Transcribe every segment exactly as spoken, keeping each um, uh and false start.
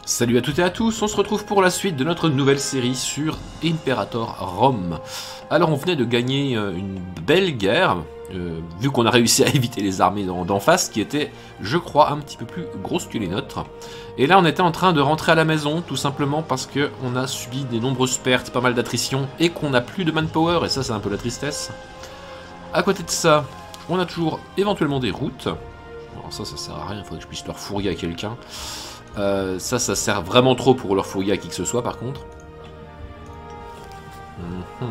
Salut à toutes et à tous, on se retrouve pour la suite de notre nouvelle série sur Imperator Rome. Alors on venait de gagner une belle guerre, euh, vu qu'on a réussi à éviter les armées d'en face, qui étaient, je crois, un petit peu plus grosses que les nôtres. Et là on était en train de rentrer à la maison, tout simplement parce qu'on a subi des nombreuses pertes, pas mal d'attrition, et qu'on n'a plus de manpower, et ça c'est un peu la tristesse. À côté de ça, on a toujours éventuellement des routes. Alors ça, ça sert à rien, il faudrait que je puisse leur fourguer à quelqu'un. Euh, ça, ça sert vraiment trop pour leur fourguer à qui que ce soit, par contre. Mm-hmm.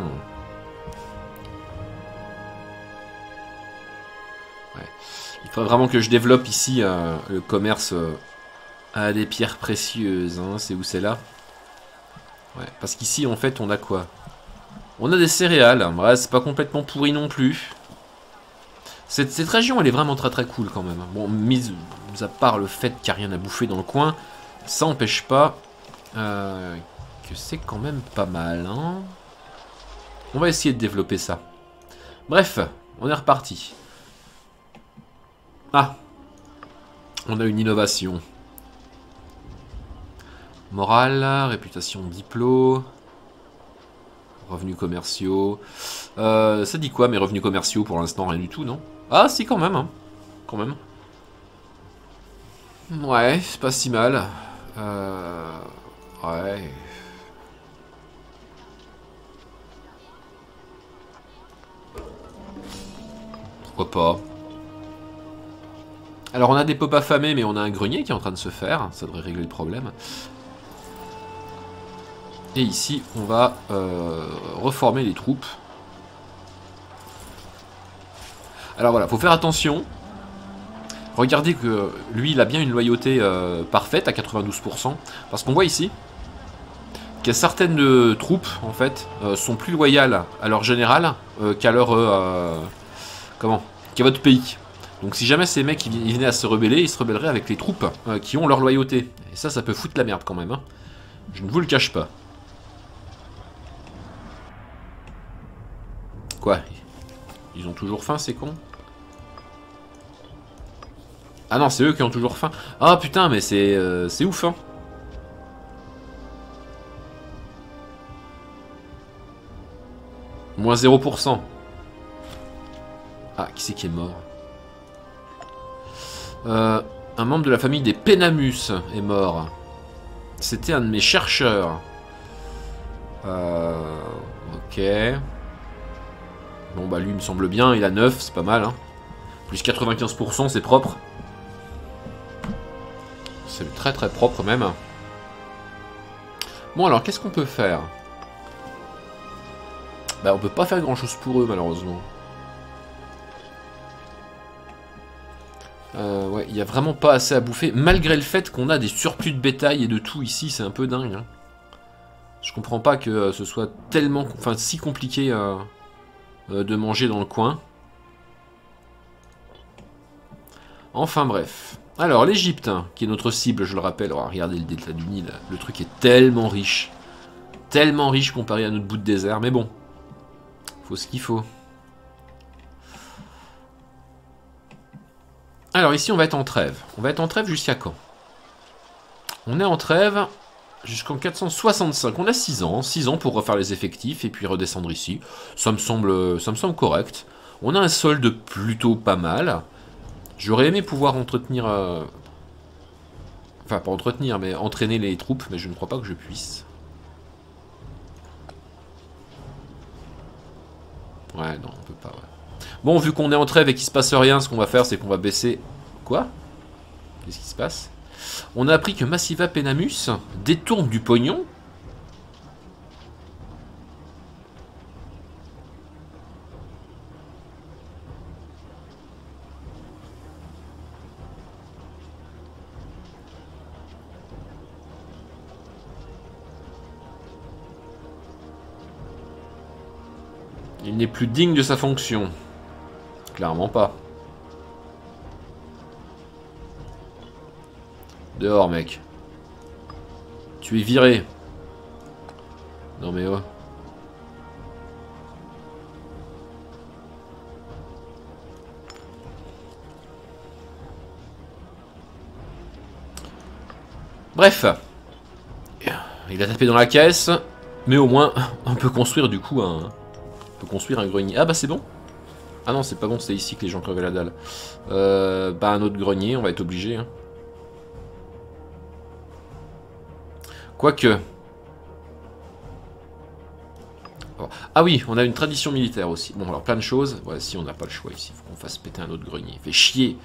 Ouais. Il faudrait vraiment que je développe ici euh, le commerce euh, à des pierres précieuses. Hein. C'est où c'est là? Ouais. Parce qu'ici, en fait, on a quoi? On a des céréales. Ouais, c'est pas complètement pourri non plus. Cette, cette région, elle est vraiment très très cool quand même. Bon, mis, mis à part le fait qu'il n'y a rien à bouffer dans le coin, ça n'empêche pas euh, que c'est quand même pas mal. Hein. On va essayer de développer ça. Bref, on est reparti. Ah, on a une innovation. Morale, réputation, diplôme, revenus commerciaux. Euh, ça dit quoi mes revenus commerciaux pour l'instant? Rien du tout, non? Ah si, quand même, hein. Quand même. Ouais, c'est pas si mal. Euh... Ouais. Pourquoi pas? Alors on a des pop affamés, mais on a un grenier qui est en train de se faire. Ça devrait régler le problème. Et ici, on va euh, reformer les troupes. Alors voilà, faut faire attention. Regardez que lui, il a bien une loyauté euh, parfaite à quatre-vingt-douze pour cent. Parce qu'on voit ici qu'il y a certaines euh, troupes, en fait, euh, sont plus loyales à leur général euh, qu'à leur... Euh, comment qu'à votre pays. Donc si jamais ces mecs ils venaient à se rebeller, ils se rebelleraient avec les troupes euh, qui ont leur loyauté. Et ça, ça peut foutre la merde quand même. Hein. Je ne vous le cache pas. Quoi? Ils ont toujours faim, ces cons? Ah non, c'est eux qui ont toujours faim. Ah putain, mais c'est euh, c'est ouf, hein. Moins zéro pour cent. Ah, qui c'est qui est mort? euh, Un membre de la famille des Penamus est mort. C'était un de mes chercheurs. Euh, ok. Bon bah lui il me semble bien, il a neuf, c'est pas mal. Hein. Plus quatre-vingt-quinze pour cent, c'est propre. C'est très très propre même. Bon alors, qu'est-ce qu'on peut faire? Bah on peut pas faire grand chose pour eux malheureusement. Euh, ouais, il y a vraiment pas assez à bouffer. Malgré le fait qu'on a des surplus de bétail et de tout ici, c'est un peu dingue. Hein. Je comprends pas que euh, ce soit tellement... Enfin, si compliqué euh, euh, de manger dans le coin. Enfin bref. Alors, l'Égypte, hein, qui est notre cible, je le rappelle. Alors, regardez le delta du Nil. Le truc est tellement riche. Tellement riche comparé à notre bout de désert. Mais bon, faut ce qu'il faut. Alors, ici, on va être en trêve. On va être en trêve jusqu'à quand? On est en trêve jusqu'en quatre cent soixante-cinq. On a six ans. six ans pour refaire les effectifs et puis redescendre ici. Ça me semble, ça me semble correct. On a un solde plutôt pas mal. J'aurais aimé pouvoir entretenir... Euh... Enfin, pas entretenir, mais entraîner les troupes, mais je ne crois pas que je puisse. Ouais, non, on peut pas, ouais. Bon, vu qu'on est en trêve et qu'il se passe rien, ce qu'on va faire, c'est qu'on va baisser... Quoi? Qu'est-ce qui se passe? On a appris que Massiva Penamus détourne du pognon. Il n'est plus digne de sa fonction. Clairement pas. Dehors, mec. Tu es viré. Non mais oh. Bref. Il a tapé dans la caisse, mais au moins on peut construire du coup un, on peut construire un grenier. Ah bah c'est bon. Ah non c'est pas bon, c'est ici que les gens crevaient la dalle. Euh, bah un autre grenier, on va être obligé. Hein. Quoique. Oh. Ah oui, on a une tradition militaire aussi. Bon alors plein de choses. Ouais si on n'a pas le choix ici, il faut qu'on fasse péter un autre grenier. Fait chier.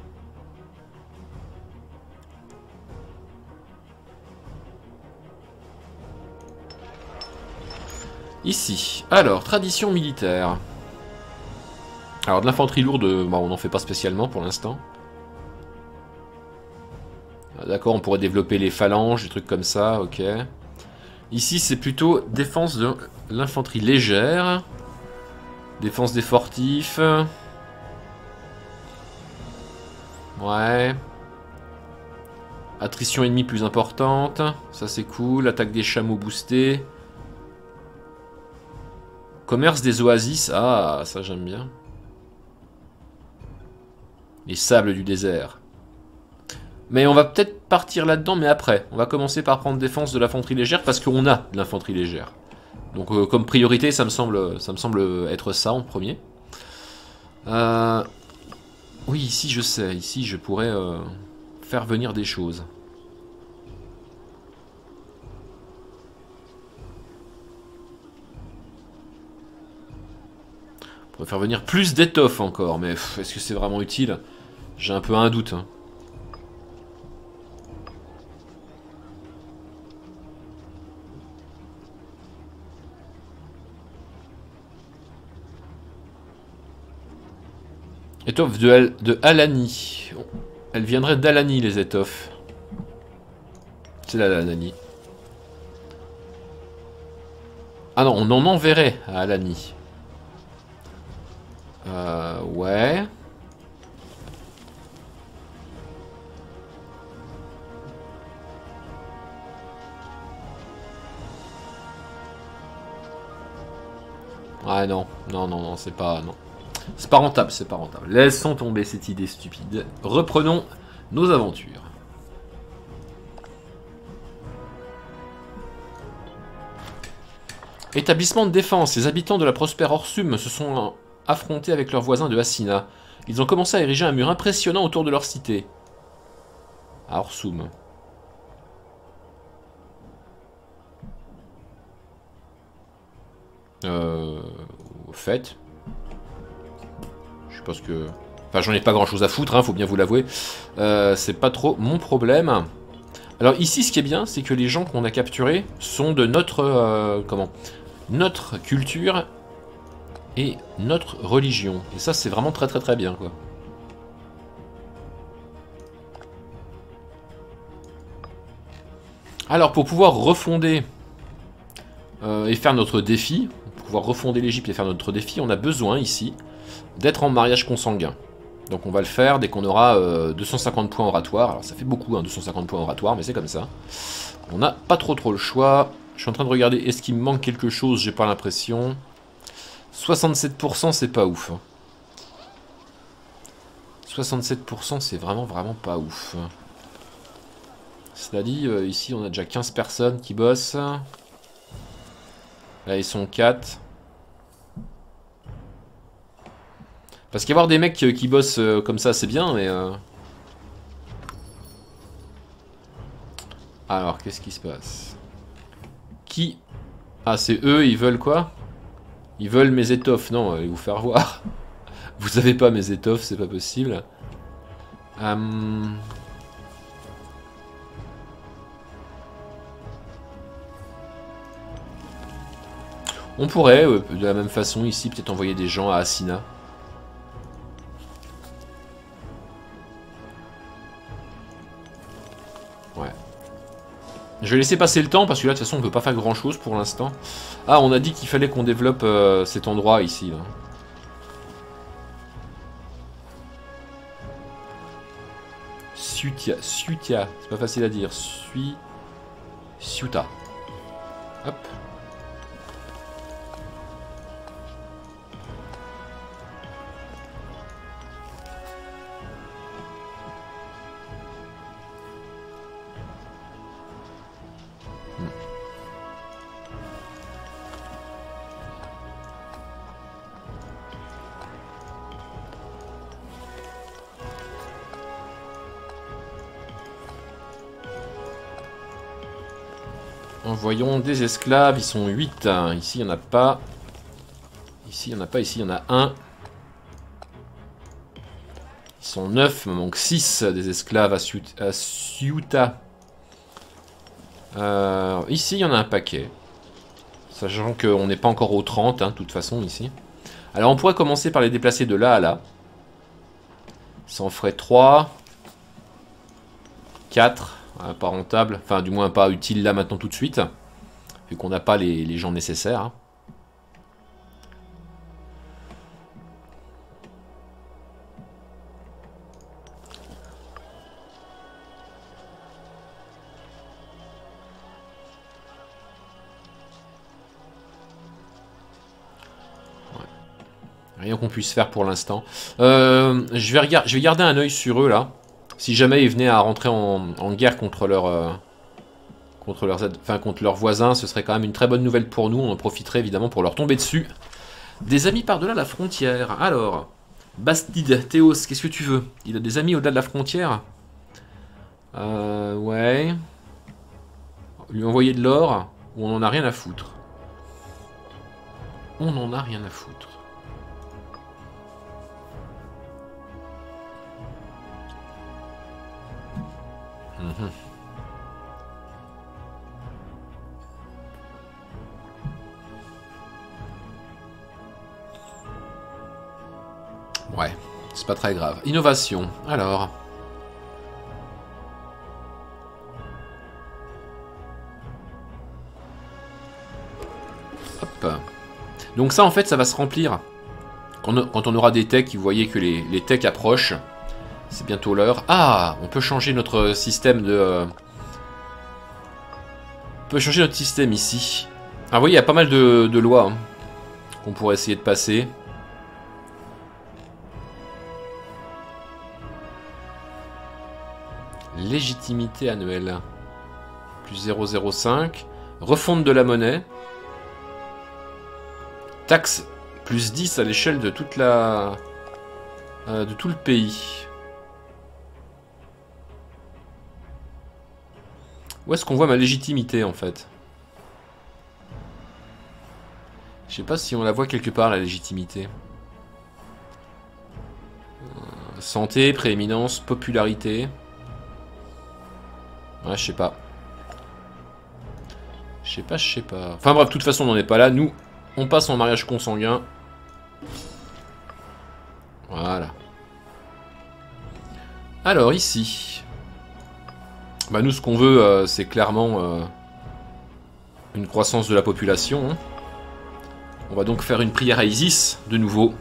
Ici. Alors, tradition militaire. Alors, de l'infanterie lourde, bah, on n'en fait pas spécialement pour l'instant. D'accord, on pourrait développer les phalanges, des trucs comme ça, ok. Ici, c'est plutôt défense de l'infanterie légère. Défense des fortifs. Ouais. Attrition ennemie plus importante. Ça, c'est cool. Attaque des chameaux boostée. Commerce des oasis, ah, ça j'aime bien. Les sables du désert. Mais on va peut-être partir là-dedans, mais après. On va commencer par prendre défense de l'infanterie légère, parce qu'on a de l'infanterie légère. Donc euh, comme priorité, ça me, semble, ça me semble être ça en premier. Euh... Oui, ici je sais, ici je pourrais euh, faire venir des choses. On va faire venir plus d'étoffes encore, mais est-ce que c'est vraiment utile? J'ai un peu un doute. Hein. Étoffes de, Al de Alani. Elles viendraient d'Alani, les étoffes. C'est là l'Alani. Ah non, on en enverrait à Alani. Euh, ouais. Ouais, non, non, non, non, c'est pas, non. C'est pas rentable, c'est pas rentable. Laissons tomber cette idée stupide. Reprenons nos aventures. Établissement de défense. Les habitants de la prospère Orsum se sont affrontés avec leurs voisins de Hassina. Ils ont commencé à ériger un mur impressionnant autour de leur cité. À Orsum. Euh... Fait. Je pense que... Enfin, j'en ai pas grand chose à foutre, hein, faut bien vous l'avouer. Euh, c'est pas trop mon problème. Alors ici, ce qui est bien, c'est que les gens qu'on a capturés sont de notre... Euh, comment notre culture et notre religion. Et ça, c'est vraiment très très très bien, quoi. Alors, pour pouvoir refonder euh, et faire notre défi, pour pouvoir refonder l'Égypte et faire notre défi, on a besoin ici d'être en mariage consanguin. Donc on va le faire dès qu'on aura euh, deux cent cinquante points oratoires. Alors ça fait beaucoup, hein, deux cent cinquante points oratoires, mais c'est comme ça. On n'a pas trop trop le choix. Je suis en train de regarder, est-ce qu'il me manque quelque chose? J'ai pas l'impression. soixante-sept pour cent, c'est pas ouf. soixante-sept pour cent, c'est vraiment vraiment pas ouf. Cela dit, euh, ici on a déjà quinze personnes qui bossent. Là ils sont quatre. Parce qu'avoir des mecs qui bossent euh, comme ça, c'est bien, mais... Euh... Alors, qu'est-ce qui se passe? Qui... Ah, c'est eux, ils veulent quoi? Ils veulent mes étoffes. Non, allez vous faire voir. Vous avez pas mes étoffes, c'est pas possible. Hum... On pourrait, euh, de la même façon, ici, peut-être envoyer des gens à Hassina. Ouais. Je vais laisser passer le temps, parce que là, de toute façon, on peut pas faire grand-chose pour l'instant. Ah, on a dit qu'il fallait qu'on développe euh, cet endroit, ici, là. Sutia, Sutia, c'est pas facile à dire. Sui... Suta. Hop. Envoyons des esclaves, ils sont huit. Ici, il n'y en a pas. Ici, il n'y en a pas. Ici, il y en a un. Ils sont neuf, il me manque six des esclaves à, Ciut à Ceuta. Euh, ici, il y en a un paquet. Sachant qu'on n'est pas encore au trente, hein, de toute façon, ici. Alors, on pourrait commencer par les déplacer de là à là. Ça en ferait trois. quatre. Ah, pas rentable. Enfin, du moins pas utile là, maintenant, tout de suite. Vu qu'on n'a pas les, les gens nécessaires. Hein. Rien qu'on puisse faire pour l'instant. Euh, je, vais je vais garder un œil sur eux, là. Si jamais ils venaient à rentrer en, en guerre contre, leur, euh, contre, leurs, enfin, contre leurs voisins, ce serait quand même une très bonne nouvelle pour nous. On en profiterait évidemment pour leur tomber dessus. Des amis par-delà la frontière. Alors, Bastide, Théos, qu'est-ce que tu veux? Il a des amis au-delà de la frontière? Euh, ouais. Lui envoyer de l'or, ou on en a rien à foutre? On en a rien à foutre. Mmh. Ouais, c'est pas très grave. Innovation, alors. Hop. Donc ça, en fait, ça va se remplir. Quand, quand on aura des techs, vous voyez que les, les techs approchent. C'est bientôt l'heure. Ah, on peut changer notre système de... Euh... On peut changer notre système ici. Ah, vous voyez, il y a pas mal de, de lois hein, qu'on pourrait essayer de passer. Légitimité annuelle. Plus zéro virgule zéro cinq. Refonte de la monnaie. Taxe plus dix à l'échelle de toute la... Euh, de tout le pays. Où est-ce qu'on voit ma légitimité, en fait? Je sais pas si on la voit quelque part, la légitimité. Euh, santé, prééminence, popularité. Ouais, je sais pas. Je sais pas, je sais pas. Enfin bref, de toute façon, on n'en est pas là. Nous, on passe en mariage consanguin. Voilà. Alors, ici... Bah nous, ce qu'on veut, euh, c'est clairement euh, une croissance de la population. Hein. On va donc faire une prière à Isis, de nouveau.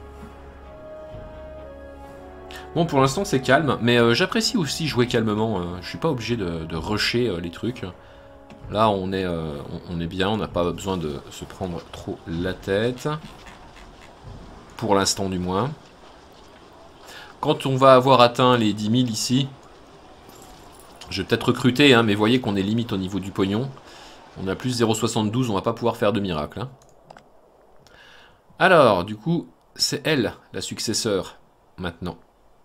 Bon, pour l'instant, c'est calme, mais euh, j'apprécie aussi jouer calmement. Euh, je suis pas obligé de, de rusher euh, les trucs. Là, on est, euh, on, on est bien, on n'a pas besoin de se prendre trop la tête. Pour l'instant, du moins. Quand on va avoir atteint les dix mille ici... Je vais peut-être recruter, hein, mais voyez qu'on est limite au niveau du pognon. On a plus zéro virgule soixante-douze, on va pas pouvoir faire de miracle. Hein. Alors, du coup, c'est elle, la successeur, maintenant.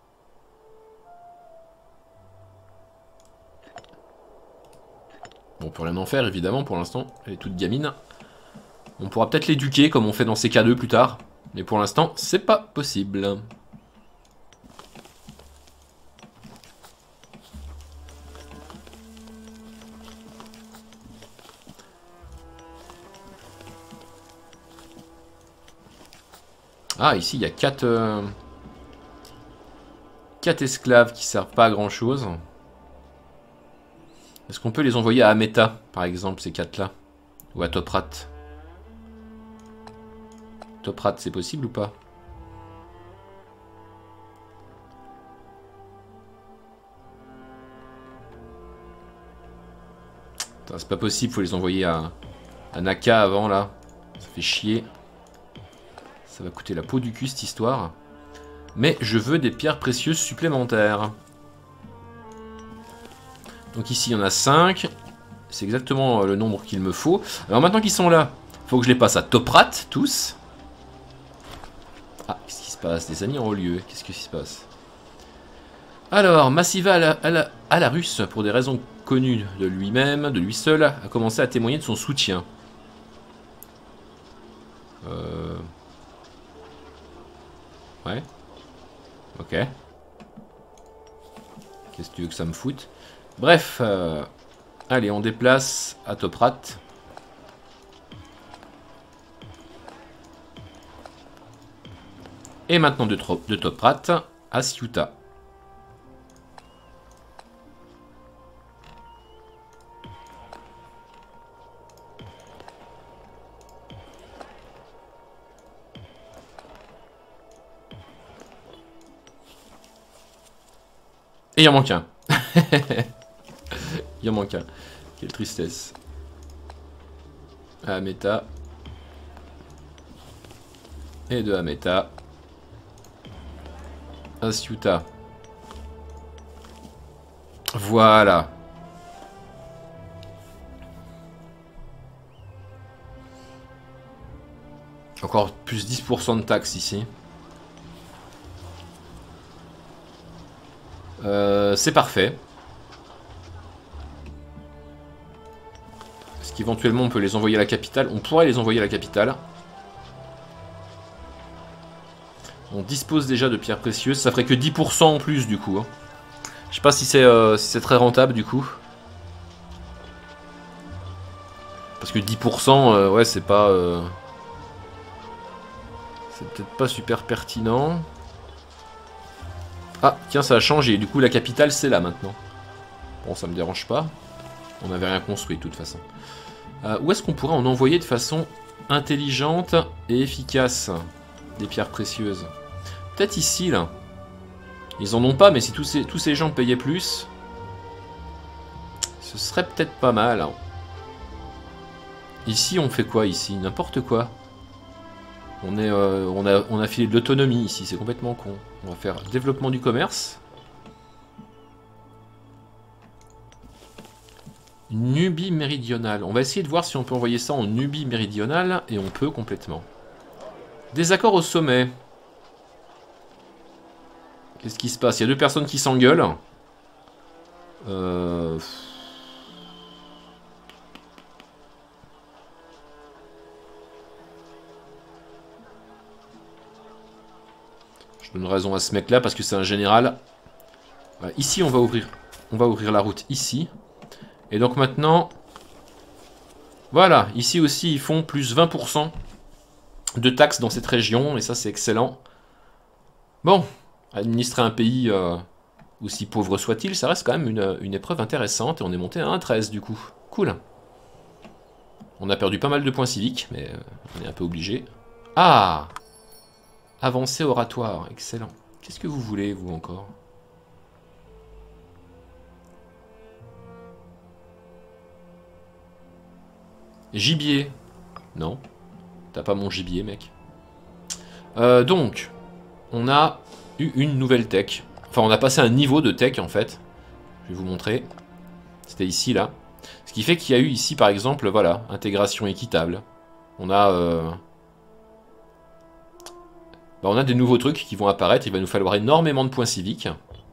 Bon, on peut rien en faire, évidemment, pour l'instant. Elle est toute gamine. On pourra peut-être l'éduquer, comme on fait dans C K deux plus tard. Mais pour l'instant, c'est pas possible. Ah, ici, il y a quatre... Euh, quatre esclaves qui servent pas à grand-chose. Est-ce qu'on peut les envoyer à Ameta, par exemple, ces quatre-là? Ou à Toprat? Toprat, c'est possible ou pas? C'est pas possible, faut les envoyer à, à Naka avant, là. Ça fait chier. Ça va coûter la peau du cul, cette histoire. Mais je veux des pierres précieuses supplémentaires. Donc ici, il y en a cinq. C'est exactement le nombre qu'il me faut. Alors maintenant qu'ils sont là, il faut que je les passe à Toprat, tous. Ah, qu'est-ce qui se passe? Des amis en haut lieu. Qu'est-ce qui se passe? Alors, Massiva à la, à, la, à la russe, pour des raisons connu de lui-même, de lui seul, a commencé à témoigner de son soutien. Euh... Ouais. Ok. Qu'est-ce que tu veux que ça me foute? Bref. Euh... Allez, on déplace à Toprat. Et maintenant de, de Toprat à Ceuta. Et il en manque un. Il en manque un. Quelle tristesse. Hameta. Et de Hameta. À Ceuta. Voilà. Encore plus dix pour cent de taxes ici. Euh, c'est parfait. Est-ce qu'éventuellement on peut les envoyer à la capitale? On pourrait les envoyer à la capitale. On dispose déjà de pierres précieuses. Ça ferait que dix pour cent en plus du coup. Hein. Je sais pas si c'est euh, si c'est très rentable du coup. Parce que dix pour cent, euh, ouais, c'est pas... Euh... C'est peut-être pas super pertinent. Ah, tiens, ça a changé. Du coup, la capitale, c'est là maintenant. Bon, ça me dérange pas. On n'avait rien construit, de toute façon. Euh, où est-ce qu'on pourrait en envoyer de façon intelligente et efficace des pierres précieuses? Peut-être ici, là. Ils en ont pas, mais si tous ces, tous ces gens payaient plus, ce serait peut-être pas mal. Hein. Ici, on fait quoi, ici? N'importe quoi. On, est, euh, on, a, on a filé de l'autonomie, ici. C'est complètement con. On va faire développement du commerce. Nubie méridionale. On va essayer de voir si on peut envoyer ça en Nubie méridionale. Et on peut complètement. Désaccord au sommet. Qu'est-ce qui se passe? Il y a deux personnes qui s'engueulent. Euh... Je donne raison à ce mec-là parce que c'est un général. Voilà, ici, on va ouvrir, on va ouvrir la route ici. Et donc maintenant, voilà, ici aussi, ils font plus vingt pour cent de taxes dans cette région. Et ça, c'est excellent. Bon, administrer un pays euh, aussi pauvre soit-il, ça reste quand même une, une épreuve intéressante. Et on est monté à un treize du coup. Cool. On a perdu pas mal de points civiques, mais euh, on est un peu obligé. Ah! Avancée oratoire, excellent. Qu'est-ce que vous voulez, vous, encore? Gibier. Non. T'as pas mon gibier, mec. Euh, donc, on a eu une nouvelle tech. Enfin, on a passé un niveau de tech, en fait. Je vais vous montrer. C'était ici, là. Ce qui fait qu'il y a eu ici, par exemple, voilà, intégration équitable. On a... Euh... Bah, on a des nouveaux trucs qui vont apparaître. Il va nous falloir énormément de points civiques.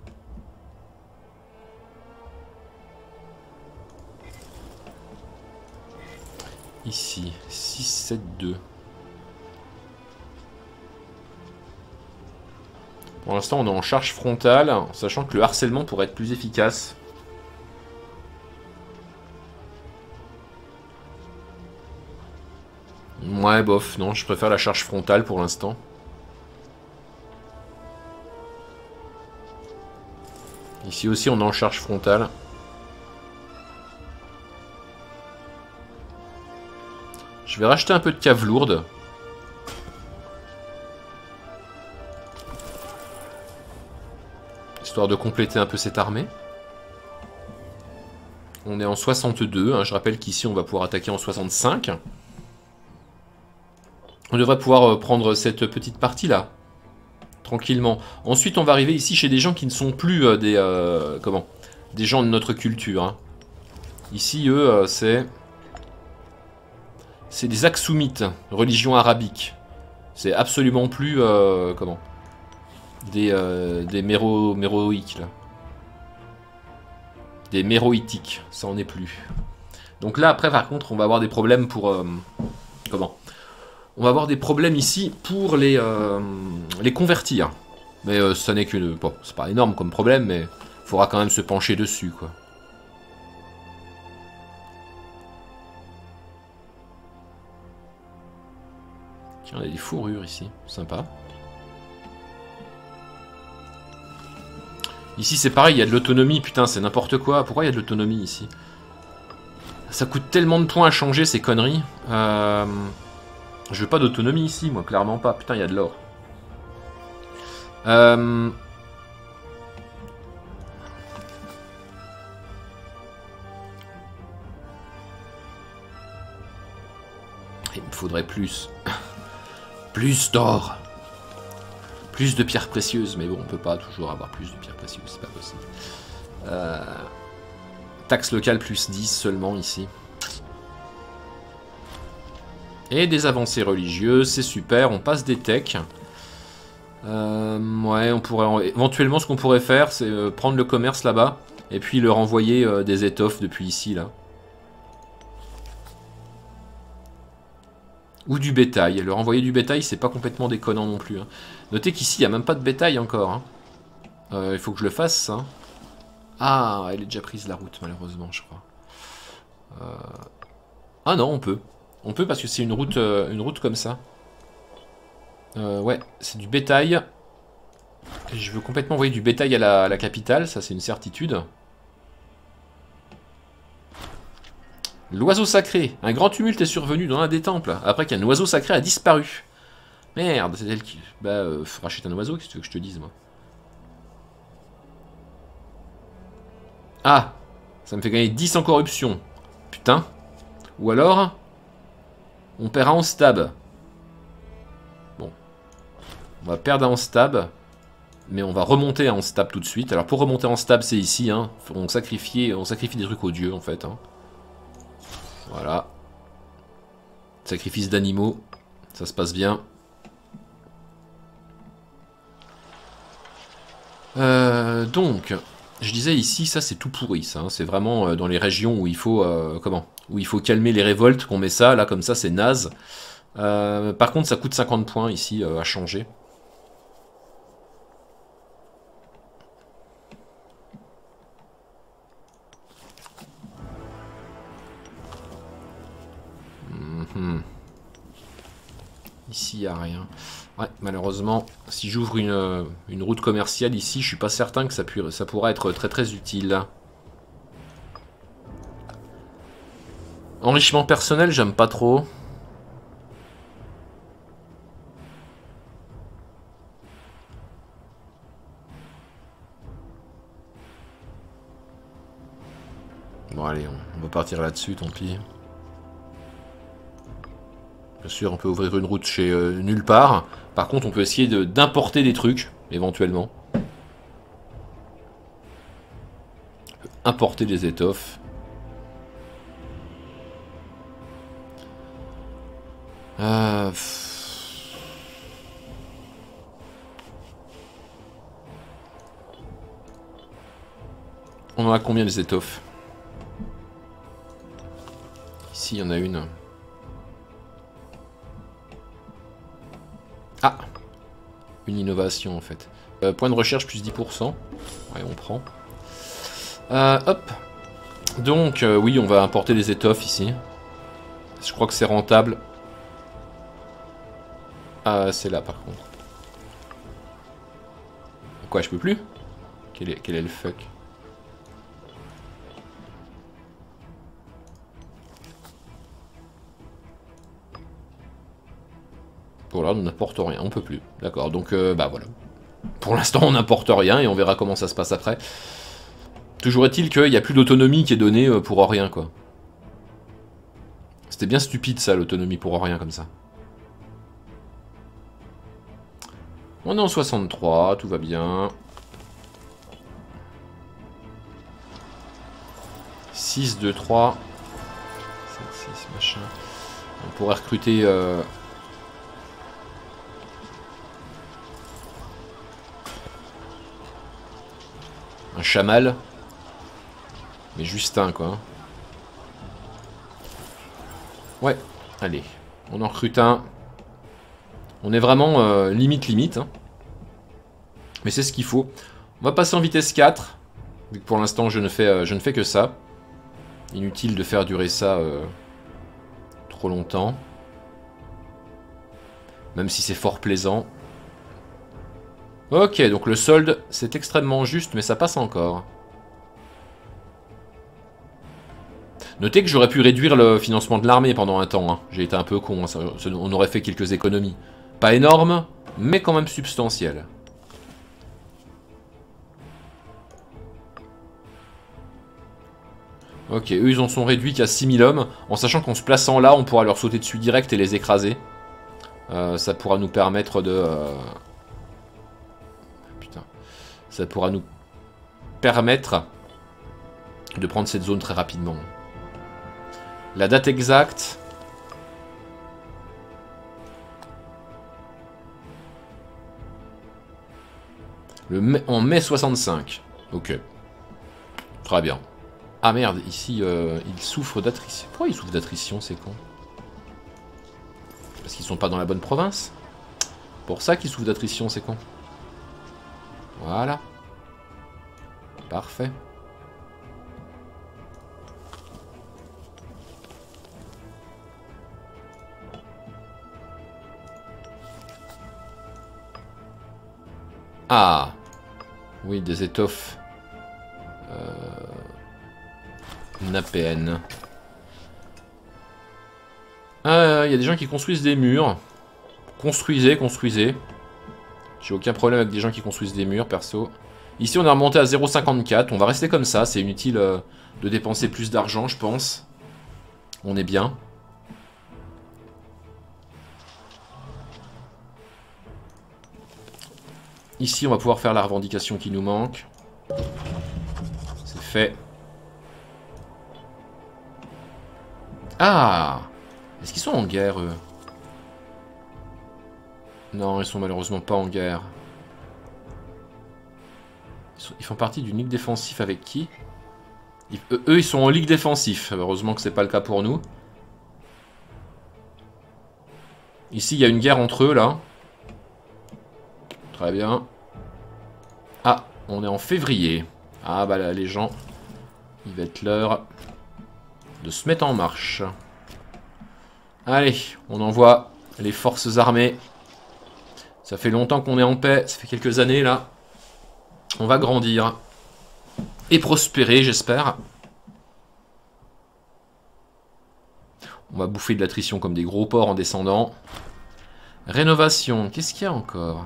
Ici, six, sept, deux. Pour l'instant, on est en charge frontale, sachant que le harcèlement pourrait être plus efficace. Ouais, bof, non, je préfère la charge frontale pour l'instant. Ici aussi, on est en charge frontale. Je vais racheter un peu de cave lourde. Histoire de compléter un peu cette armée. On est en soixante-deux. Hein. Je rappelle qu'ici, on va pouvoir attaquer en soixante-cinq. On devrait pouvoir prendre cette petite partie-là. Tranquillement. Ensuite, on va arriver ici chez des gens qui ne sont plus euh, des... Euh, comment des gens de notre culture. Hein. Ici, eux, euh, c'est... C'est des Aksumites, religion arabique. C'est absolument plus... Euh, comment Des, euh, des méro, méroïques, là. Des méroïtiques, ça en est plus. Donc là, après, par contre, on va avoir des problèmes pour... Euh, comment? On va avoir des problèmes ici pour les, euh, les convertir. Mais euh, ça n'est que... Bon, c'est pas énorme comme problème, mais il faudra quand même se pencher dessus, quoi. Tiens, on a des fourrures ici, sympa. Ici, c'est pareil, il y a de l'autonomie, putain, c'est n'importe quoi. Pourquoi il y a de l'autonomie ici? Ça coûte tellement de points à changer, ces conneries. Euh... Je veux pas d'autonomie ici, moi, clairement pas. Putain, il y a de l'or. Euh... Il me faudrait plus. Plus d'or. Plus de pierres précieuses. Mais bon, on peut pas toujours avoir plus de pierres précieuses, c'est pas possible. Euh... Taxe locale plus dix seulement ici. Et des avancées religieuses, c'est super, on passe des techs. Euh, ouais, on pourrait... Éventuellement, ce qu'on pourrait faire, c'est euh, prendre le commerce là-bas, et puis leur envoyer euh, des étoffes depuis ici, là. Ou du bétail. Leur envoyer du bétail, c'est pas complètement déconnant non plus. Hein. Notez qu'ici, il n'y a même pas de bétail encore. Hein. Euh, il faut que je le fasse, ça. Ah, elle est déjà prise la route, malheureusement, je crois. Euh... Ah non, on peut. On peut parce que c'est une route, euh, une route comme ça. Euh, ouais, c'est du bétail. Je veux complètement envoyer du bétail à la, à la capitale, ça c'est une certitude. L'oiseau sacré. Un grand tumulte est survenu dans un des temples, après qu'un oiseau sacré a disparu. Merde, c'est elle qui... Bah, euh, faut racheter un oiseau, qu'est-ce que tu veux que je te dise, moi? Ah, ça me fait gagner dix en corruption. Putain. Ou alors... On perd un en stab. Bon. On va perdre un en stab. Mais on va remonter en stab tout de suite. Alors pour remonter en stab, c'est ici. Hein. On, sacrifie, on sacrifie des trucs aux dieux, en fait. Hein. Voilà. Sacrifice d'animaux. Ça se passe bien. Euh, donc... Je disais ici, ça c'est tout pourri, ça. Hein. C'est vraiment euh, dans les régions où il faut... Euh, comment où il faut calmer les révoltes qu'on met ça. Là, comme ça, c'est naze. Euh, par contre, ça coûte cinquante points ici euh, à changer. Mm-hmm. Ici, il n'y a rien. Ouais, malheureusement, si j'ouvre une, une route commerciale ici, je suis pas certain que ça, pu, ça pourra être très très utile. Enrichissement personnel, j'aime pas trop. Bon allez, on, on va partir là-dessus, tant pis. Bien sûr, on peut ouvrir une route chez euh, nulle part. Par contre, on peut essayer d'importer des trucs, éventuellement. On peut importer des étoffes. Euh... On en a combien des étoffes? Ici, il y en a une. Ah! Une innovation, en fait. Euh, point de recherche, plus dix pour cent. Ouais, on prend. Euh, hop. Donc, euh, oui, on va importer des étoffes ici. Je crois que c'est rentable. Ah, c'est là, par contre. Quoi, je peux plus? Quel est, quel est le fuck? Pour là, on n'importe rien, on peut plus. D'accord, donc euh, bah voilà. Pour l'instant, on n'importe rien et on verra comment ça se passe après. Toujours est-il qu'il n'y a plus d'autonomie qui est donnée pour rien, quoi. C'était bien stupide, ça, l'autonomie pour rien, comme ça. On est en soixante-trois, tout va bien. six, deux, trois. sept, six, machin. On pourrait recruter... Euh... un chamal. Mais juste un, quoi. Ouais, allez. On en recrute un. On est vraiment euh, limite limite. Hein. Mais c'est ce qu'il faut. On va passer en vitesse quatre. Vu que pour l'instant je, ne fais, euh, je ne fais que ça. Inutile de faire durer ça euh, trop longtemps. Même si c'est fort plaisant. Ok, donc le solde, c'est extrêmement juste, mais ça passe encore. Notez que j'aurais pu réduire le financement de l'armée pendant un temps. Hein. J'ai été un peu con, hein. Ça, ça, on aurait fait quelques économies. Pas énormes, mais quand même substantielles. Ok, eux ils en sont réduits qu'à six mille hommes, en sachant qu'en se plaçant là, on pourra leur sauter dessus direct et les écraser. Euh, ça pourra nous permettre de... Euh... Putain. Ça pourra nous permettre de prendre cette zone très rapidement. La date exacte... Le mai... En mai soixante-cinq. Ok. Très bien. Ah merde, ici, euh, il souffre d'attrition. Pourquoi il souffre d'attrition, c'est con? Parce qu'ils sont pas dans la bonne province. Pour ça qu'ils souffrent d'attrition, c'est con. Voilà. Parfait. Ah. Oui, des étoffes. Euh... Napéenne. Ah, il y a des gens qui construisent des murs. Construisez, construisez. J'ai aucun problème avec des gens qui construisent des murs, perso. Ici, on est remonté à zéro virgule cinquante-quatre. On va rester comme ça. C'est inutile euh, de dépenser plus d'argent, je pense. On est bien. Ici, on va pouvoir faire la revendication qui nous manque. C'est fait. Ah! Est-ce qu'ils sont en guerre, eux? Non, ils sont malheureusement pas en guerre. Ils, sont... ils font partie d'une ligue défensive avec qui? ils... Eux, ils sont en ligue défensif. Heureusement que c'est pas le cas pour nous. Ici, il y a une guerre entre eux, là. Très bien. Ah, on est en février. Ah, bah là, les gens... Il va être l'heure de se mettre en marche. Allez, on envoie les forces armées. Ça fait longtemps qu'on est en paix. Ça fait quelques années, là. On va grandir. Et prospérer, j'espère. On va bouffer de l'attrition comme des gros porcs en descendant. Rénovation. Qu'est-ce qu'il y a encore?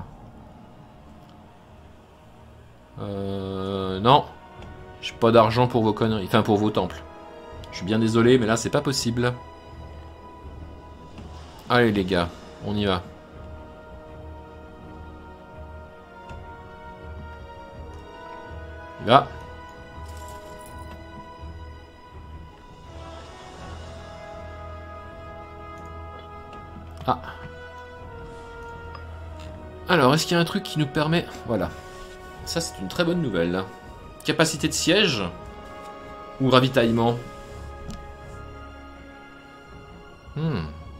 Euh... Non. J'ai pas d'argent pour vos conneries. Enfin, pour vos temples. Je suis bien désolé, mais là, c'est pas possible. Allez, les gars. On y va. Il va. Ah. Alors, est-ce qu'il y a un truc qui nous permet... Voilà. Ça, c'est une très bonne nouvelle. Capacité de siège ou ravitaillement? Hmm.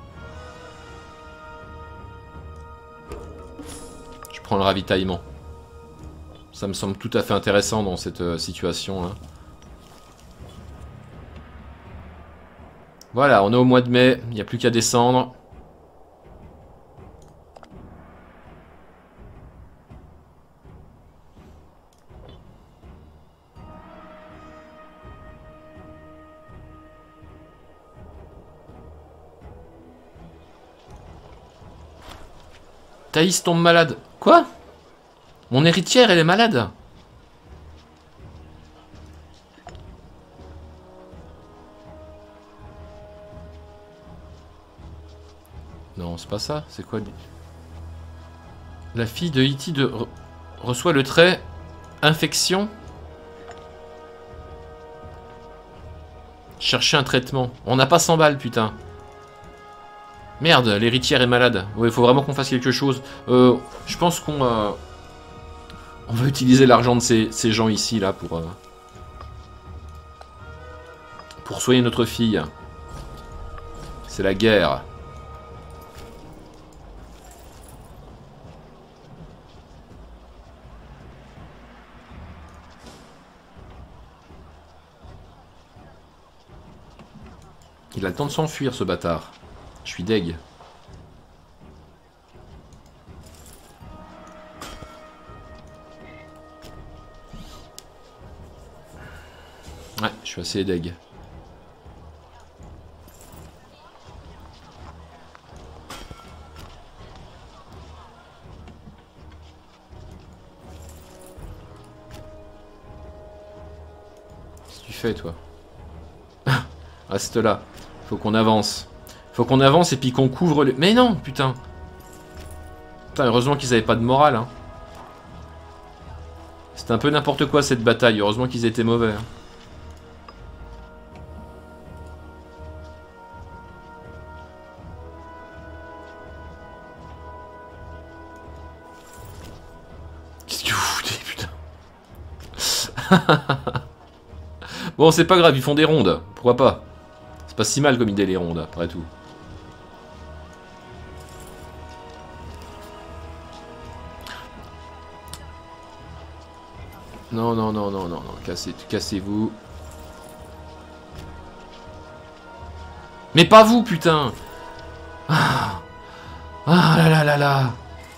Je prends le ravitaillement. Ça me semble tout à fait intéressant dans cette euh, situation. Hein. Voilà, on est au mois de mai. Il n'y a plus qu'à descendre. Thaïs tombe malade. Quoi? Mon héritière, elle est malade. Non, c'est pas ça. C'est quoi? La fille de Iti de... Re... reçoit le trait infection. Chercher un traitement. On n'a pas cent balles, putain. Merde, l'héritière est malade. Ouais, il faut vraiment qu'on fasse quelque chose. Euh, je pense qu'on euh, on va utiliser l'argent de ces, ces gens ici, là, pour... Euh... Pour soigner notre fille. C'est la guerre. Il a le temps de s'enfuir, ce bâtard. Je suis deg. Ouais, je suis assez deg. Qu'est-ce que tu fais, toi? Reste là. Faut qu'on avance. Faut qu'on avance et puis qu'on couvre le... Mais non, putain. Putain, heureusement qu'ils avaient pas de morale, hein. C'était un peu n'importe quoi, cette bataille. Heureusement qu'ils étaient mauvais, hein. Qu'est-ce que vous foutez, putain. Bon, c'est pas grave, ils font des rondes. Pourquoi pas? C'est pas si mal comme idée, les rondes, après tout. Non, non, non, non, non, non. Cassez, cassez-vous. Mais pas vous, putain. Ah, ah là là là là.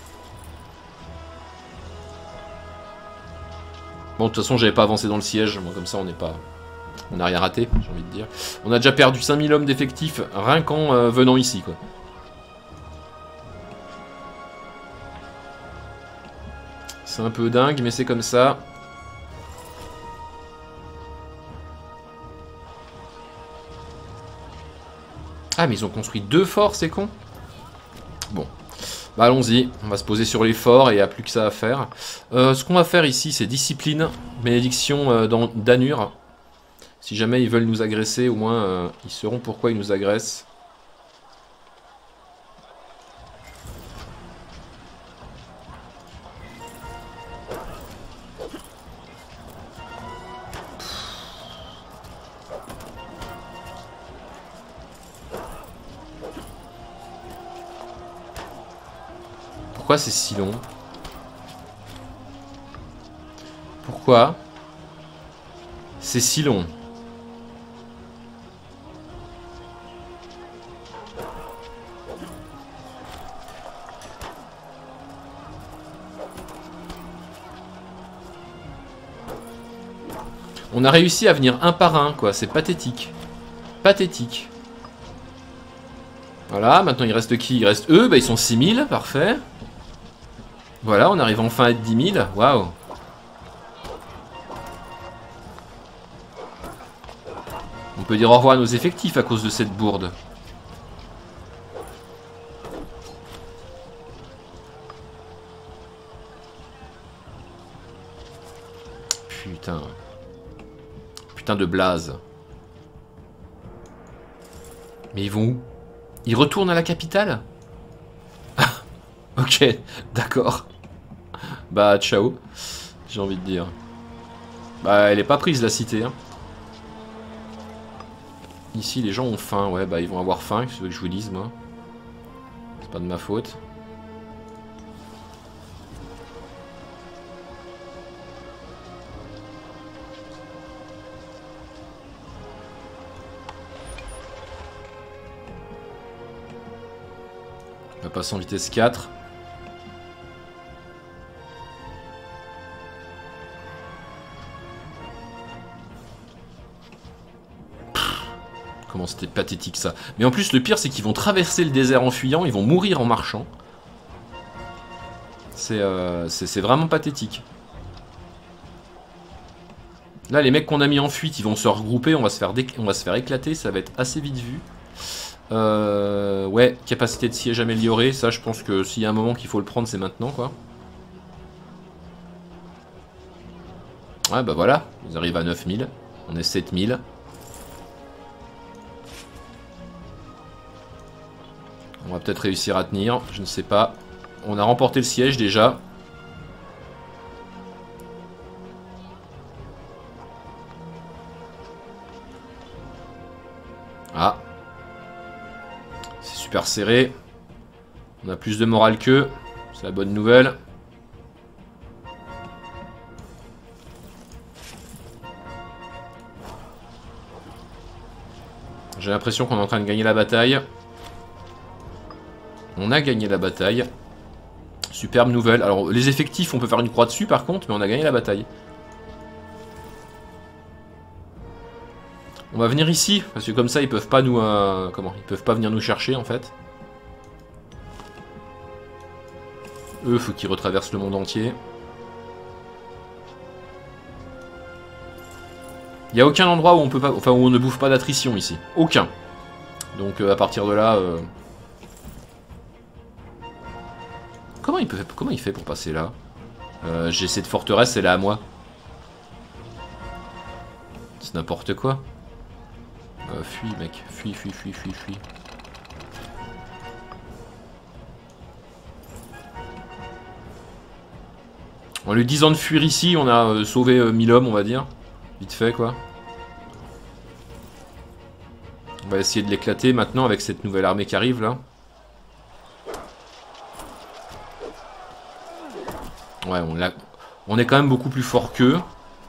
Bon, de toute façon, j'avais pas avancé dans le siège. Moi, comme ça, on n'est pas... On n'a rien raté, j'ai envie de dire. On a déjà perdu cinq mille hommes d'effectifs rien qu'en euh, venant ici, quoi. C'est un peu dingue, mais c'est comme ça. Ah, mais ils ont construit deux forts, c'est con. Bon. Bah, allons-y. On va se poser sur les forts et il n'y a plus que ça à faire. Euh, ce qu'on va faire ici, c'est discipline, bénédiction euh, d'Anur. Si jamais ils veulent nous agresser, au moins euh, ils sauront pourquoi ils nous agressent. Pourquoi c'est si long? Pourquoi c'est si long? On a réussi à venir un par un, quoi. C'est pathétique. Pathétique. Voilà, maintenant il reste qui? Il reste eux, bah ils sont six mille, parfait. Voilà, on arrive enfin à être dix mille. Waouh. On peut dire au revoir à nos effectifs à cause de cette bourde. Putain. Putain de blaze. Mais ils vont où? Ils retournent à la capitale? Ok, d'accord. Bah, ciao. J'ai envie de dire. Bah, elle est pas prise, la cité. Hein. Ici, les gens ont faim. Ouais, bah, ils vont avoir faim. Qu'est-ce que je vous dise, moi? C'est pas de ma faute. On va passer en vitesse quatre. Comment c'était pathétique ça. Mais en plus le pire c'est qu'ils vont traverser le désert en fuyant, ils vont mourir en marchant. C'est euh, c'est vraiment pathétique. Là les mecs qu'on a mis en fuite ils vont se regrouper, on va se faire, on va se faire éclater, ça va être assez vite vu. Euh, ouais, capacité de siège améliorée, ça je pense que s'il y a un moment qu'il faut le prendre c'est maintenant quoi. Ouais bah voilà, ils arrivent à neuf mille, on est sept mille. On va peut-être réussir à tenir, je ne sais pas. On a remporté le siège déjà. super serré. On a plus de morale qu'eux. C'est la bonne nouvelle. J'ai l'impression qu'on est en train de gagner la bataille. On a gagné la bataille. Superbe nouvelle. Alors les effectifs, on peut faire une croix dessus par contre, mais on a gagné la bataille. On va venir ici, parce que comme ça ils peuvent pas nous... Euh, comment Ils peuvent pas venir nous chercher en fait. Eux, faut qu'ils retraversent le monde entier. Il n'y a aucun endroit où on peut pas, enfin où on ne bouffe pas d'attrition ici. Aucun. Donc euh, à partir de là... Euh... Comment, il peut, comment il fait pour passer là euh, J'ai cette forteresse, elle est à moi. C'est n'importe quoi. Euh, fuis mec, fuis, fuis, fuis, fuis, fuis. En lui disant de fuir ici, on a euh, sauvé euh, mille hommes, on va dire. Vite fait, quoi. On va essayer de l'éclater maintenant avec cette nouvelle armée qui arrive, là. Ouais, on, l'a... on est quand même beaucoup plus fort qu'eux.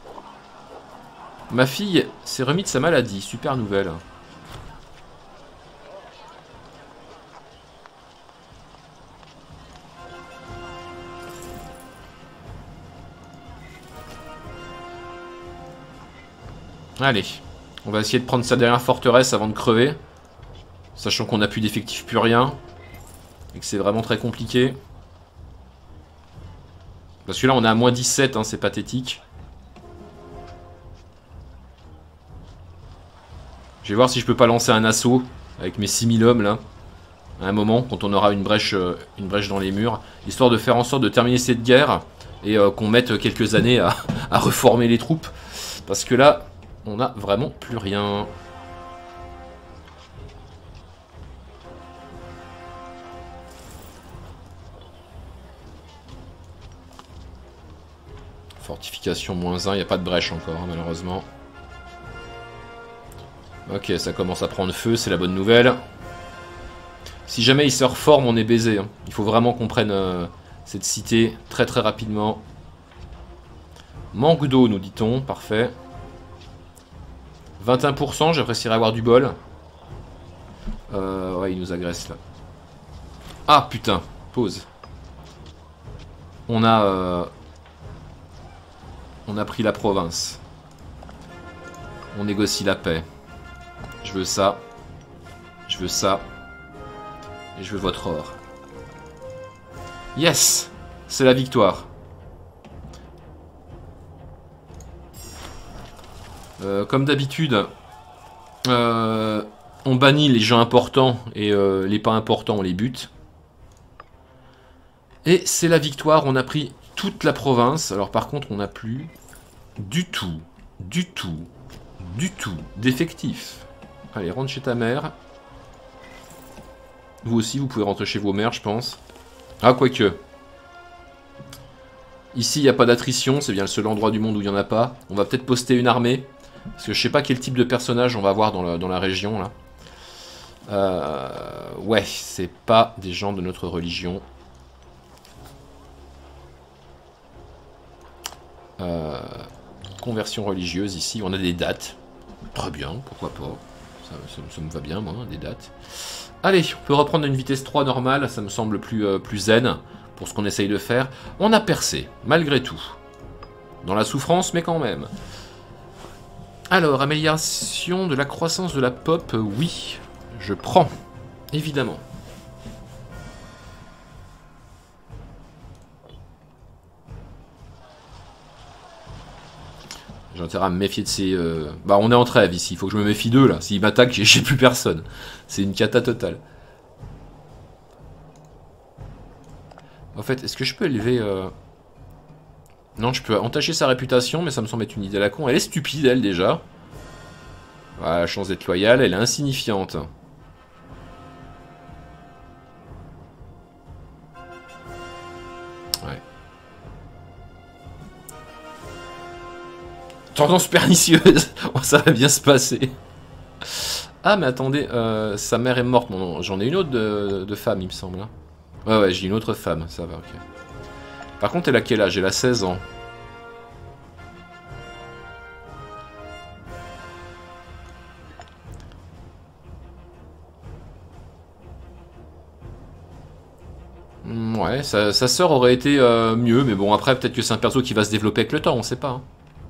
Ma fille s'est remise de sa maladie. Super nouvelle. Allez, on va essayer de prendre sa dernière forteresse avant de crever. Sachant qu'on n'a plus d'effectifs, plus rien. Et que c'est vraiment très compliqué. Parce que là on est à moins dix-sept, hein, c'est pathétique. Je vais voir si je peux pas lancer un assaut avec mes six mille hommes là. À un moment, quand on aura une brèche, euh, une brèche dans les murs. Histoire de faire en sorte de terminer cette guerre. Et euh, qu'on mette quelques années à, à reformer les troupes. Parce que là, on a vraiment plus rien. Fortification moins un, il n'y a pas de brèche encore, hein, malheureusement. Ok, ça commence à prendre feu, c'est la bonne nouvelle. Si jamais il se reforme, on est baisé. Hein. Il faut vraiment qu'on prenne euh, cette cité très très rapidement. Manque d'eau, nous dit-on, parfait. vingt et un pour cent, j'apprécierais avoir du bol. Euh, ouais, il nous agresse là. Ah putain, pause. On a... Euh, on a pris la province. On négocie la paix. Je veux ça. Je veux ça. Et je veux votre or. Yes! C'est la victoire. Euh, comme d'habitude, euh, on bannit les gens importants et euh, les pas importants, on les bute. Et c'est la victoire, on a pris toute la province. Alors par contre, on n'a plus du tout, du tout, du tout d'effectifs. Allez, rentre chez ta mère. Vous aussi, vous pouvez rentrer chez vos mères, je pense. Ah, quoique. Ici, il n'y a pas d'attrition, c'est bien le seul endroit du monde où il n'y en a pas. On va peut-être poster une armée. Parce que je sais pas quel type de personnage on va avoir dans la, dans la région, là. Euh, ouais, c'est pas des gens de notre religion. Euh, conversion religieuse, ici, on a des dates. Très bien, pourquoi pas. Ça, ça, ça me va bien, moi, des dates. Allez, on peut reprendre une vitesse trois normale, ça me semble plus, euh, plus zen pour ce qu'on essaye de faire. On a percé, malgré tout. Dans la souffrance, mais quand même. Alors, amélioration de la croissance de la pop, oui, je prends, évidemment. J'ai intérêt à me méfier de ces... Euh... Bah, on est en trêve ici, il faut que je me méfie d'eux, là. S'ils m'attaquent, j'ai plus personne. C'est une cata totale. En fait, est-ce que je peux élever... Euh... Non, je peux entacher sa réputation, mais ça me semble être une idée à la con. Elle est stupide, elle, déjà. Voilà, chance d'être loyale, elle est insignifiante. Ouais. Tendance pernicieuse. Oh, ça va bien se passer. Ah, mais attendez, euh, sa mère est morte. Bon, j'en ai une autre de, de femme, il me semble. Hein. Ouais, ouais, j'ai une autre femme, ça va, ok. Par contre, elle a quel âge? Elle a seize ans. Ouais, sa, sa sœur aurait été euh, mieux, mais bon, après, peut-être que c'est un perso qui va se développer avec le temps, on sait pas. Hein.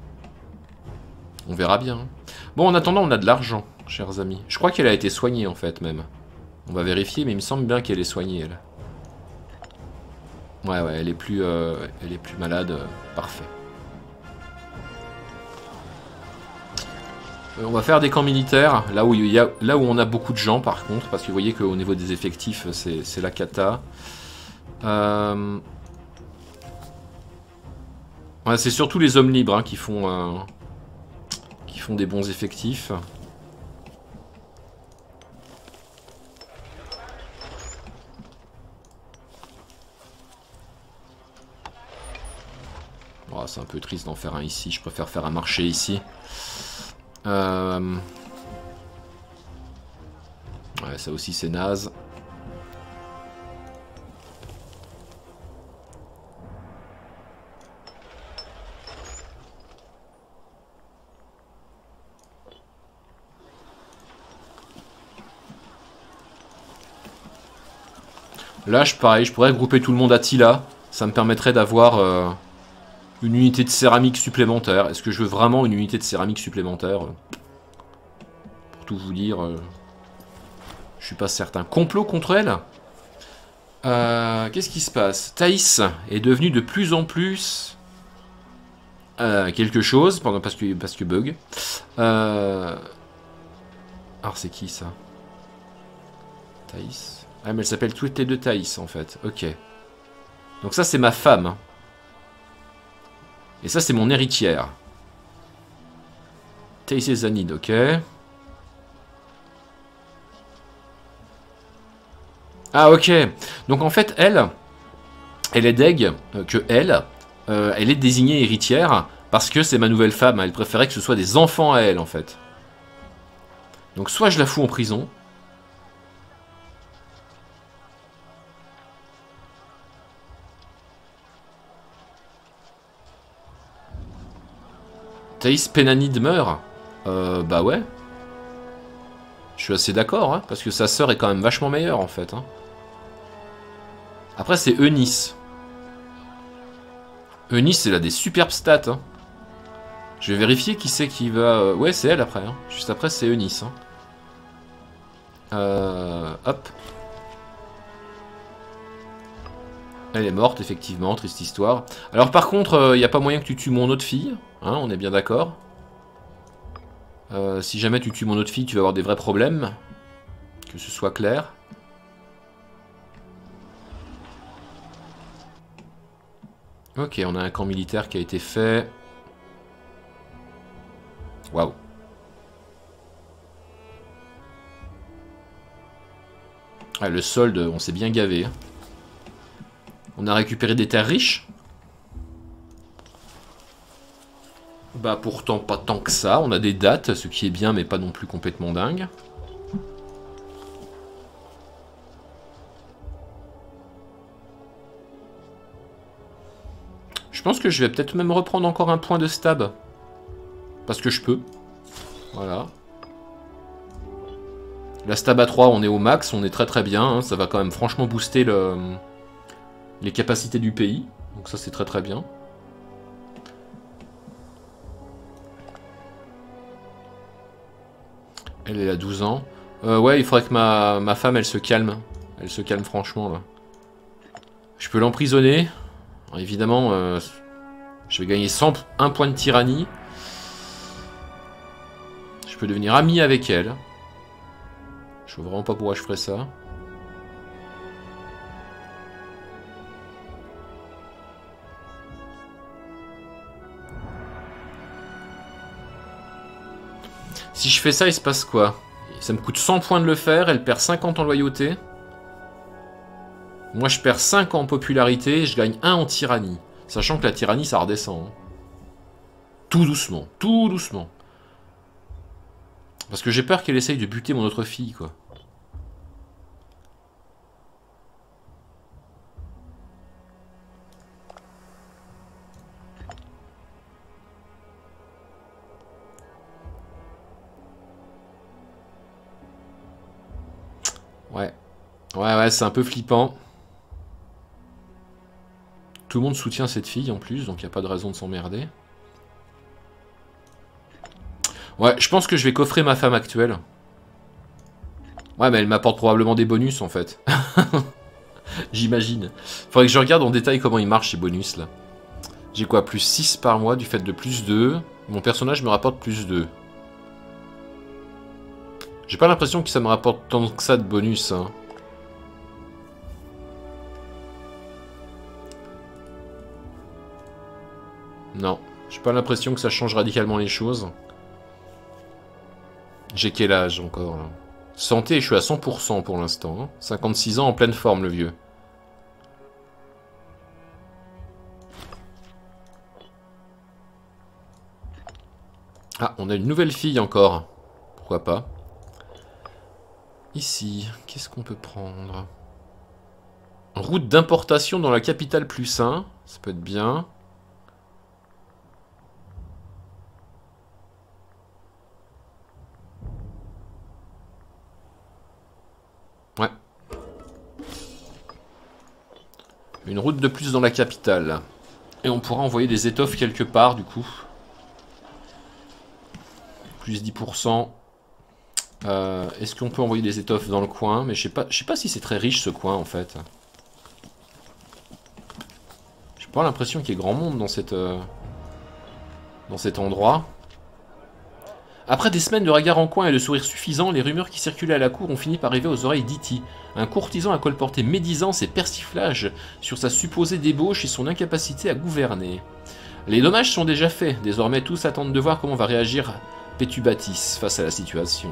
On verra bien. Bon, en attendant, on a de l'argent, chers amis. Je crois qu'elle a été soignée, en fait, même. On va vérifier, mais il me semble bien qu'elle est soignée, elle. Ouais, ouais, elle est plus, euh, elle est plus malade. Euh, parfait. Euh, on va faire des camps militaires, là où, il y a, là où on a beaucoup de gens, par contre, parce que vous voyez qu'au niveau des effectifs, c'est la cata. Euh... Ouais, c'est surtout les hommes libres hein, qui font euh, qui font des bons effectifs. Oh, c'est un peu triste d'en faire un ici. Je préfère faire un marché ici. Euh... Ouais, ça aussi c'est naze. Là, je, pareil, je pourrais grouper tout le monde à Tila. Ça me permettrait d'avoir euh, une unité de céramique supplémentaire. Est-ce que je veux vraiment une unité de céramique supplémentaire? Pour tout vous dire, euh, je suis pas certain. Complot contre elle? euh, Qu'est-ce qui se passe? Thaïs est devenue de plus en plus euh, quelque chose, pendant, parce, que, parce que bug. Euh, alors c'est qui ça? Thaïs. Ah mais elle s'appelle toutes les deux Thaïs en fait, ok. Donc ça c'est ma femme. Et ça c'est mon héritière. Thaïs et Zanid, ok. Ah ok, donc en fait elle, elle est deg que elle, euh, elle est désignée héritière parce que c'est ma nouvelle femme, elle préférait que ce soit des enfants à elle en fait. Donc soit je la fous en prison, Thaïs Pénanide meurt. Euh, bah ouais. Je suis assez d'accord, hein, parce que sa sœur est quand même vachement meilleure, en fait. Hein. Après, c'est Eunice. Eunice, elle a des superbes stats. Hein. Je vais vérifier qui c'est qui va... Ouais, c'est elle, après. Hein. Juste après, c'est Eunice. Hein. Euh... Hop. Elle est morte, effectivement, triste histoire. Alors, par contre, il n'y a pas moyen que tu tues mon autre fille. Hein, on est bien d'accord. Euh, si jamais tu tues mon autre fille, tu vas avoir des vrais problèmes. Que ce soit clair. Ok, on a un camp militaire qui a été fait. Waouh. Ah, le solde, on s'est bien gavé. On a récupéré des terres riches. Bah pourtant pas tant que ça, on a des dates, ce qui est bien mais pas non plus complètement dingue. Je pense que je vais peut-être même reprendre encore un point de stab. Parce que je peux. Voilà. La stab à trois, on est au max, on est très très bien, hein, ça va quand même franchement booster le, les capacités du pays. Donc ça c'est très très bien. Elle est à douze ans. Euh, ouais, il faudrait que ma, ma femme, elle se calme. Elle se calme franchement, là. Je peux l'emprisonner. Évidemment, euh, je vais gagner cent un point de tyrannie. Je peux devenir ami avec elle. Je vois vraiment pas pourquoi je ferais ça. Si je fais ça, il se passe quoi? Ça me coûte cent points de le faire, elle perd cinquante en loyauté. Moi, je perds cinq en popularité, je gagne un en tyrannie. Sachant que la tyrannie, ça redescend. Hein. Tout doucement, tout doucement. Parce que j'ai peur qu'elle essaye de buter mon autre fille, quoi. Ouais. Ouais, ouais, c'est un peu flippant. Tout le monde soutient cette fille en plus, donc il n'y a pas de raison de s'emmerder. Ouais, je pense que je vais coffrer ma femme actuelle. Ouais, mais elle m'apporte probablement des bonus en fait. J'imagine. Faudrait que je regarde en détail comment ils marchent ces bonus là. J'ai quoi, plus six par mois du fait de plus deux. Mon personnage me rapporte plus deux. J'ai pas l'impression que ça me rapporte tant que ça de bonus. Hein. Non, j'ai pas l'impression que ça change radicalement les choses. J'ai quel âge encore là? Santé, je suis à cent pour cent pour l'instant. Hein. cinquante-six ans en pleine forme le vieux. Ah, on a une nouvelle fille encore. Pourquoi pas? Ici, qu'est-ce qu'on peut prendre? Route d'importation dans la capitale plus un. Ça peut être bien. Ouais. Une route de plus dans la capitale. Et on pourra envoyer des étoffes quelque part, du coup. Plus dix pour cent. Euh, Est-ce qu'on peut envoyer des étoffes dans le coin? Mais je sais pas, je sais pas si c'est très riche, ce coin, en fait. J'ai pas l'impression qu'il y ait grand monde dans cette... Euh, dans cet endroit. Après des semaines de regard en coin et de sourire suffisant, les rumeurs qui circulaient à la cour ont fini par arriver aux oreilles d'Iti. Un courtisan à colporter médisance et persiflage sur sa supposée débauche et son incapacité à gouverner. Les dommages sont déjà faits, désormais tous attendent de voir comment va réagir Pétubatis face à la situation.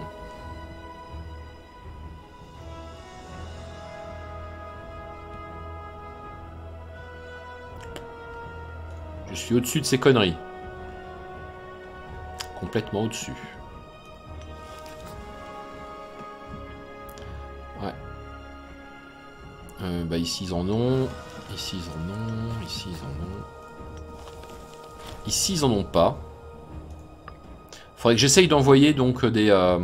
Je suis au-dessus de ces conneries. Complètement au-dessus. Ouais. Euh, bah ici ils en ont. Ici ils en ont. Ici ils en ont. Ici ils en ont pas. Faudrait que j'essaye d'envoyer donc des... Euh,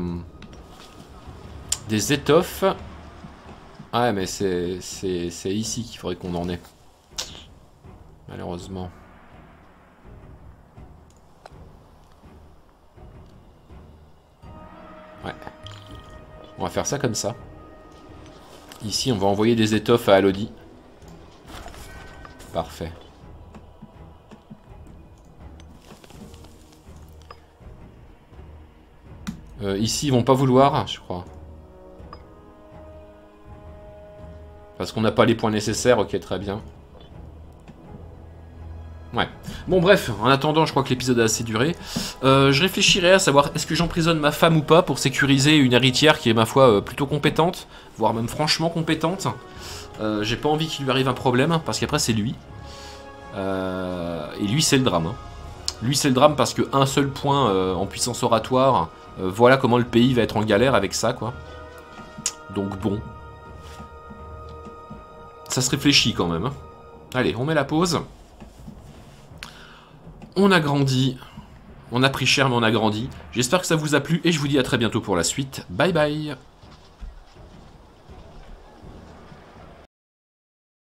des étoffes. Ouais mais c'est c'est ici qu'il faudrait qu'on en ait. Malheureusement. Ouais. On va faire ça comme ça. Ici, on va envoyer des étoffes à Alodi. Parfait. Euh, ici, ils vont pas vouloir, je crois. Parce qu'on n'a pas les points nécessaires, ok, très bien. Ouais. Bon bref, en attendant, je crois que l'épisode a assez duré. Euh, je réfléchirai à savoir est-ce que j'emprisonne ma femme ou pas pour sécuriser une héritière qui est ma foi euh, plutôt compétente, voire même franchement compétente. Euh, J'ai pas envie qu'il lui arrive un problème, parce qu'après c'est lui. Euh, et lui c'est le drame. Hein. Lui c'est le drame parce que un seul point euh, en puissance oratoire, euh, voilà comment le pays va être en galère avec ça quoi. Donc bon. Ça se réfléchit quand même. Hein. Allez, on met la pause. On a grandi, on a pris cher mais on a grandi. J'espère que ça vous a plu et je vous dis à très bientôt pour la suite. Bye bye.